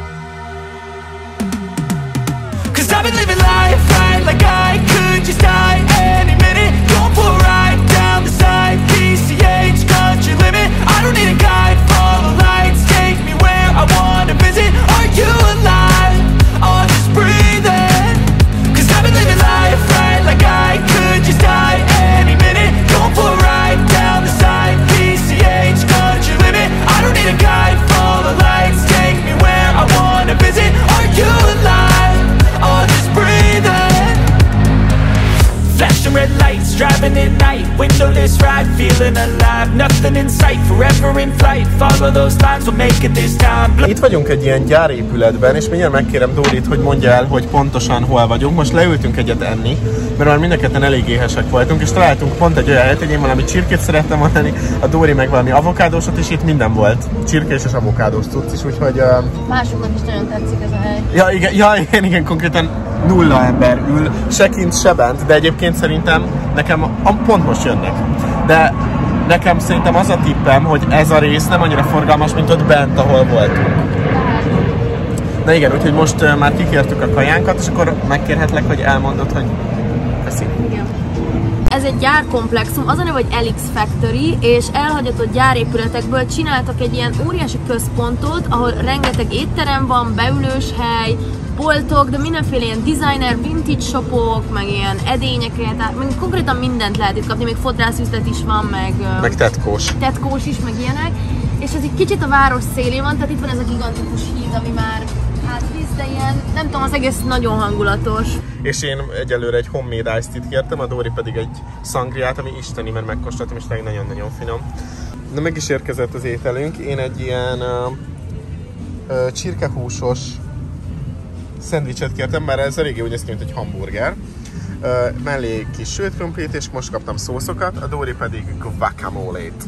Cause I've been living life right like I could just die any minute. Going for a ride down the side, P C H country limit. I don't need a guide, follow lights, take me where I wanna visit. Are you alive? Or just breathing? Cause I've been living life right like I could just die any minute. Going for a ride down the side, P C H country limit. I don't need a guide, follow lights, take me where I wanna visit. Are you alive? Or just breathing? Flashing red lights, driving at night. Windowless ride, feeling alive. Nothing in sight, forever in flight. Follow those lines, we'll make it this time. Itt vagyunk egy ilyen gyárépületben, és mindjárt megkérem Dórit, hogy mondja el, hogy pontosan hol vagyunk. Most leültünk egyet enni, mert már mindketten elég éhesek voltunk, és találtunk pont egy olyan helyet, hogy én valami csirkét szerettem mondani, a Dóri meg valami avokádósot, és itt minden volt. Csirkés és avokádós cucc is, úgyhogy... Uh... Másoknak is nagyon tetszik ez a hely. Ja, igen, ja, igen, igen, konkrétan nulla ember ül, se kint, se bent, de egyébként szerintem nekem pont most jönnek. De nekem szerintem az a tippem, hogy ez a rész nem annyira forgalmas, mint ott bent, ahol voltunk. Na igen, úgyhogy most uh, már kikértük a kajánkat, és akkor megkérhetlek, hogy elmondod, hogy köszi. Igen. ez egy gyárkomplexum, az a neve, hogy Elix Factory, és elhagyatott gyárépületekből csináltak egy ilyen óriási központot, ahol rengeteg étterem van, beülős hely, boltok, de mindenféle ilyen designer, vintage shopok, meg ilyen edényeket, meg konkrétan mindent lehet itt kapni, még fodrászüzlet is van, meg... Meg tetkós. Tetkós is, meg ilyenek. És ez egy kicsit a város szélén van, tehát itt van ez a gigantikus híd, ami már átvisz, de ilyen, nem tudom, az egész nagyon hangulatos. És én egyelőre egy homemade iced tea-t kértem, a Dóri pedig egy sangriát, ami isteni, mert megkóstoltam, és tényleg nagyon-nagyon finom. Na, meg is érkezett az ételünk. Én egy ilyen uh, uh, csirkehúsos szendvicset kértem, mert ez eléggé úgy néz ki, mint egy hamburger. Uh, mellé kis sült krumplit, és most kaptam szószokat, a Dóri pedig guacamole-t.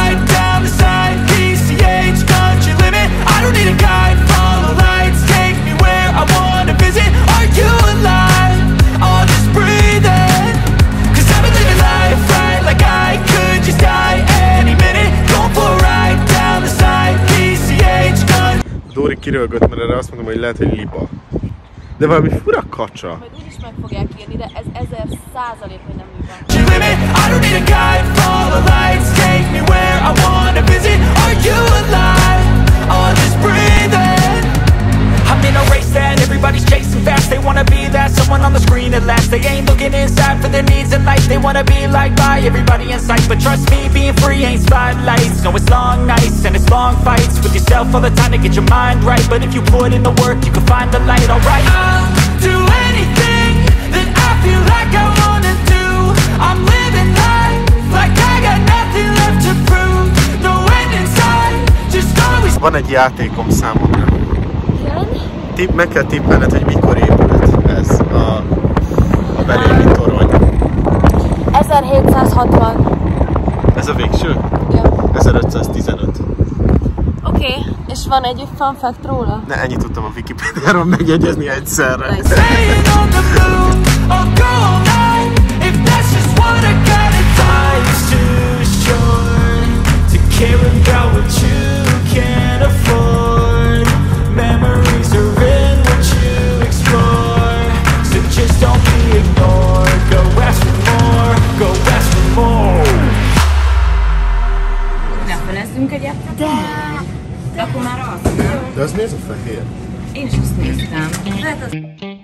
Dóri kirölgött, mert erre azt mondom, hogy lehet, hogy liba. De valami fura kacsa. Majd úgyis meg fogják írni, de ez ezer százalék, hogy nem liba. I'm in a race that everybody's chasing fast. They wanna be that someone on the screen at last. They ain't looking inside for their needs in life. They wanna be liked by everybody in sight. But trust me, being free ain't spotlights. No, it's long nights and it's long fights with yourself all the time to get your mind right. But if you put in the work, you can find the light, alright. I'll do anything that I feel like I wanna do. I'm living life like I got nothing left to prove. No end in sight, just always. Van egy játékom számomra. Tipp, meg kell tippelned, hogy mikor épült ez a, a Berlini torony. ezerhétszázhatvan. Ez a végső? Ja. ezerötszáztizenöt. Oké, okay. És van egy fun fact róla? Ne, ennyit tudtam a Wikipédiáról megjegyezni egyszerre. Nice. De, de akkor már az, nem? De az nézd a fehér. Én is azt néztem. Hát az...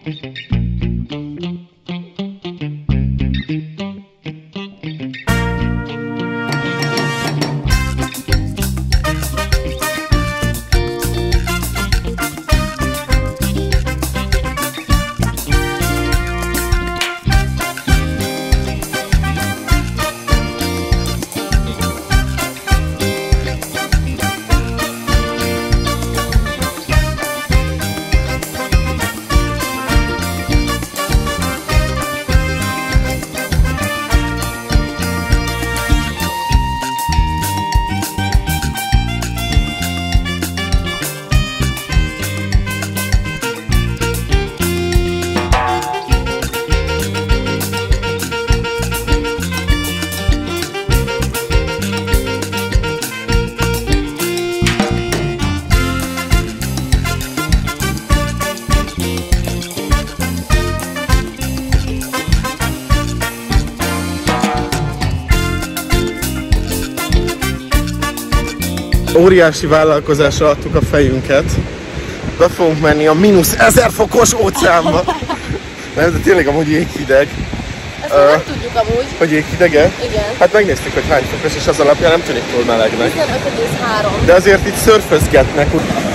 Óriási vállalkozásra adtuk a fejünket. Be fogunk menni a mínusz ezer fokos óceánba. Nem, de tényleg amúgy jéghideg. Ezt uh, nem tudjuk amúgy. Hogy jéghidege? Igen. Hát megnéztük, hogy hány fokos, és az alapján nem tűnik túl melegnek. tizenöt egész három. De azért itt szörfözgetnek.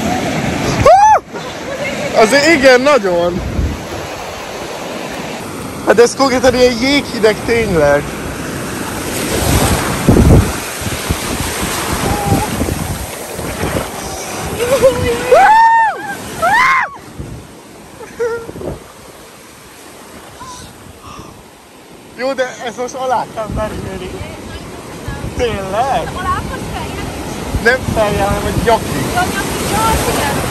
Azért igen, nagyon. Hát ez konkrétan ilyen jéghideg tényleg. Jó, de ez most alá kell merülni. Tényleg? Alá akarsz feljel? Nem feljel, hanem egy nyakig. Ja, nyakig, ja, igen.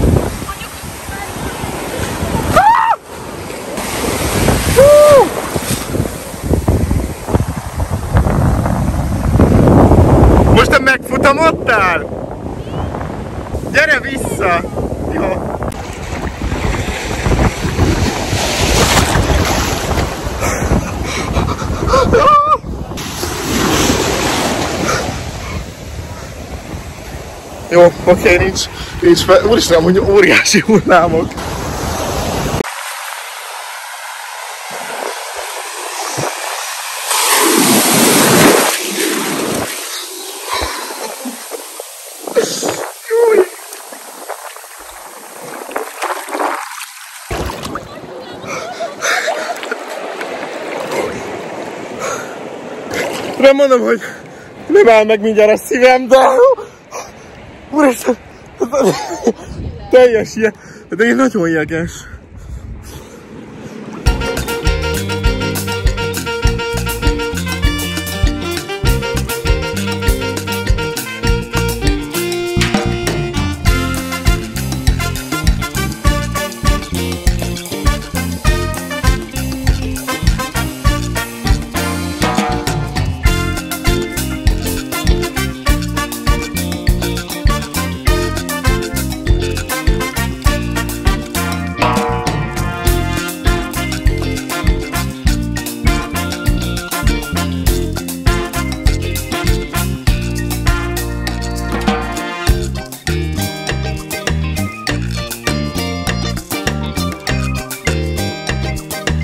Most te megfutamodtál? Gyere vissza! Jó. Oké, okay, nincs, nincs fel. Úristen, hogy óriási hullámok. Nem mondom, hogy nem áll meg mindjárt a szívem, de... Úristen! Teljes ilyen, de nagyon jeges.